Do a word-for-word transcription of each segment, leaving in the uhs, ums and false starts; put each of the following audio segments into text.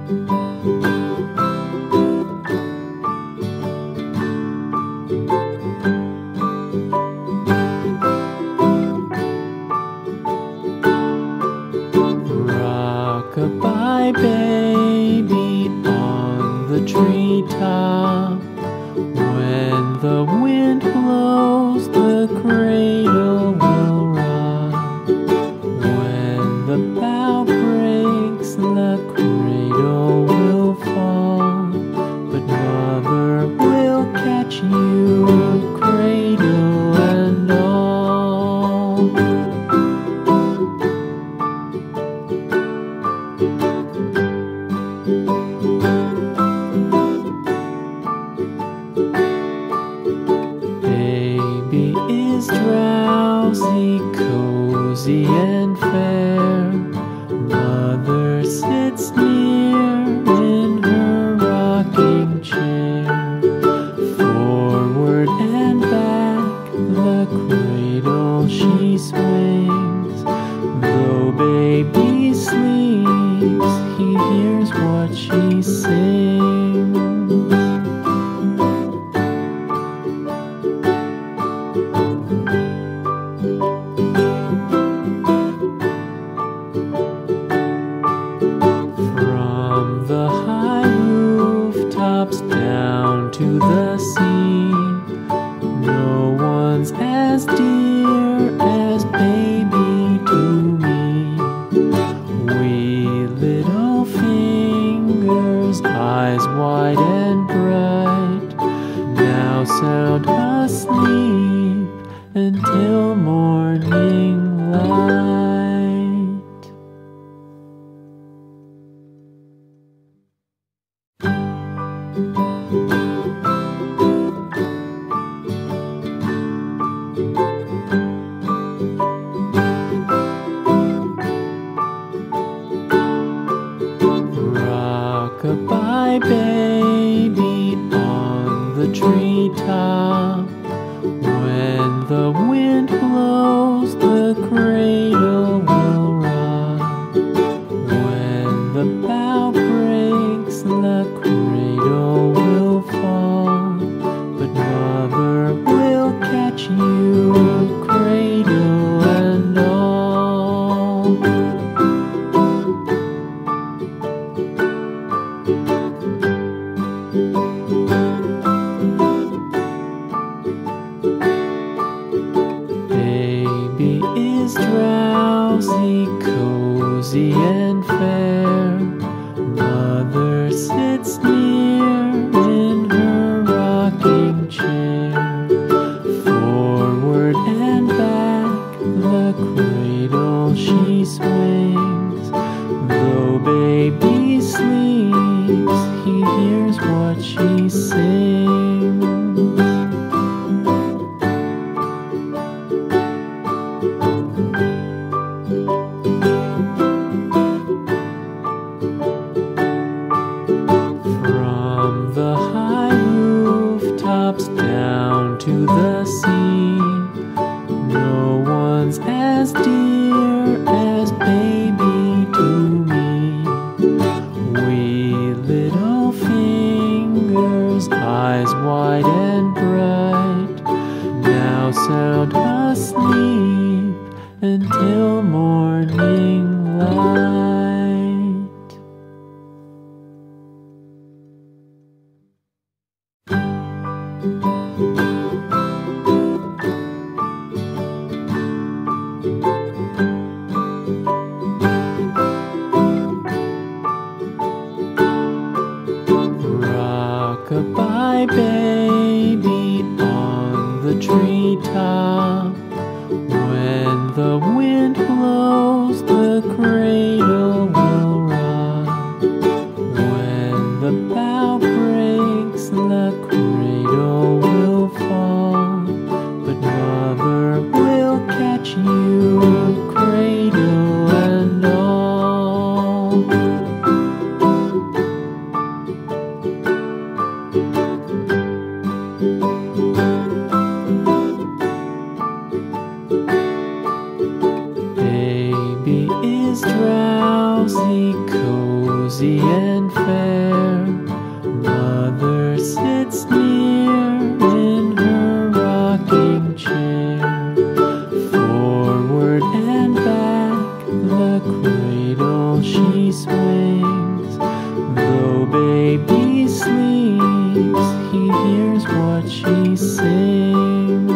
Rock-a-bye baby on the treetop. When the wind blows, the cradle will rock. When the bough breaks, the cradle will fall. But mother will catch you, cradle and all. Baby is drowsy, cozy and fair. Mother sits near in her rocking chair. Forward and back, the cradle she swings. Though baby sleeps, he hears what she sings. From the high rooftops down to the sea, no one's as dear as baby to me. Wee little fingers, eyes wide and bright, now sound asleep until morning light. Rock-a-bye baby on the treetop. When the wind blows, the cradle will rock. When the bough breaks, the cradle will fall. But mother will catch you, cradle and all. Baby is drowsy, cozy and fair. Mother sits near in her rocking chair. Forward and back, the cradle she swings. Though baby sleeps, he hears what she sings. From the high rooftops down to the sea, no one's as dear as baby to me. Wee little fingers, eyes wide and bright, now sound asleep until morning light. Rock-a-bye baby on the treetop. When the wind blows, the cradle will rock. When the bough breaks, the cradle will fall. But mother will catch you, cradle and all. rosy and fair. Mother sits near in her rocking chair. Forward and back the cradle she swings. Though baby sleeps, he hears what she sings.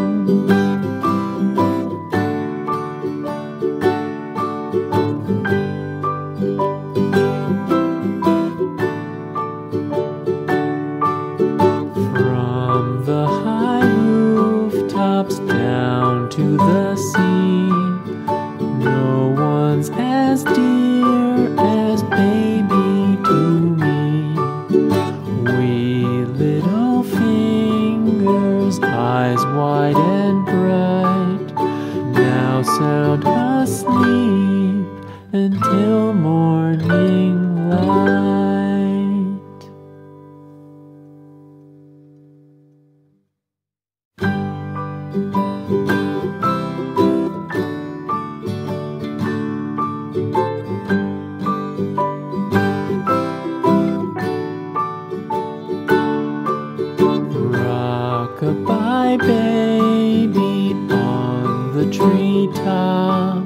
From the high rooftops down to the sea, no one's as dear as baby to me. Wee little fingers, eyes wide and bright, now sound asleep until morning light. Rock-a-bye baby on the treetop.